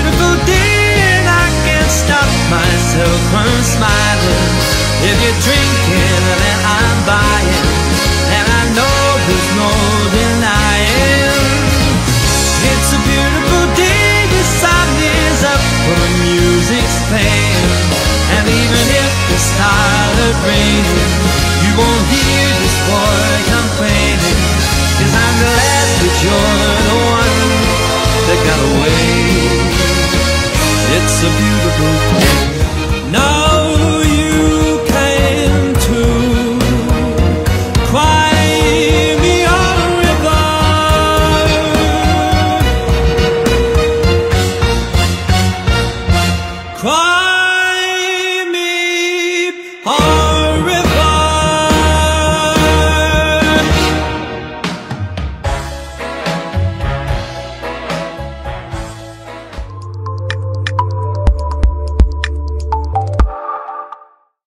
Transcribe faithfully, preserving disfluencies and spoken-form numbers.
beautiful day and I can't stop myself from smiling. If you're drinking, then I'm buying, and I know there's no denying. It's a beautiful day, the sun is up, for the music's playing. And even if it's started raining, you won't hear this boy complaining, 'cause I'm glad that you're the one that got away. It's a beautiful day. Now you came to cry me a river, cry